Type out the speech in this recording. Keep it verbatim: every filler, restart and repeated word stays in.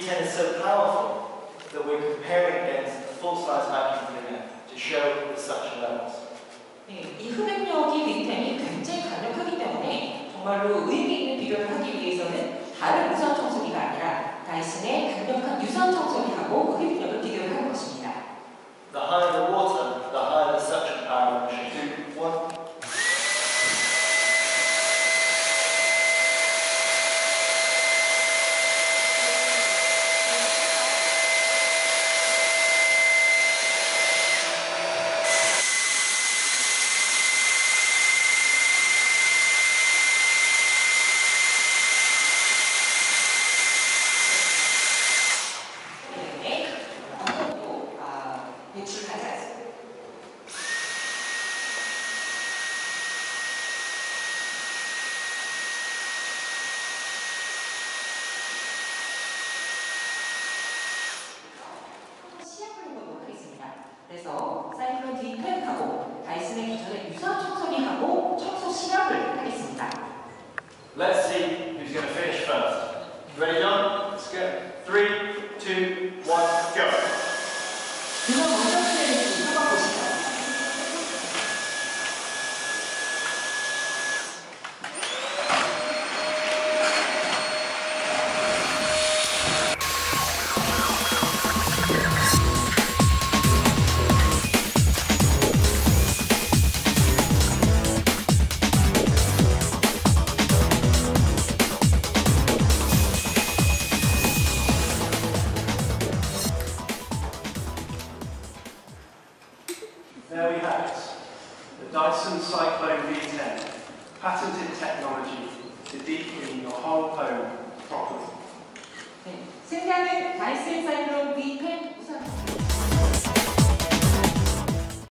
ten is so powerful that we're comparing against a full-size vacuum cleaner to show the suction levels. 네, 이 흡입력이 브이 텐이 굉장히 강력하기 때문에 정말로 의미 있는 비교를 하기 위해서는 다른 무선 청소기가 아니라 다이슨의 강력한 유선 청소기하고 흡입력을 비교를 하는 것입니다. The higher the water, the higher the suction power of the machine. One. 그래서 사이클론 브이 텐하고 다이슨의 기존의 유선 청소기하고 청소 시합을 하겠습니다. Let's see who's going to finish first. Ready, John? Let's go. Three, two, one, go. 누가 먼저 끝내는지 한번 보시죠. There we have it, the Dyson Cyclone V ten, patented technology to deep clean your whole home properly. 네, 승자는 다이슨 사이클론 브이 텐 무선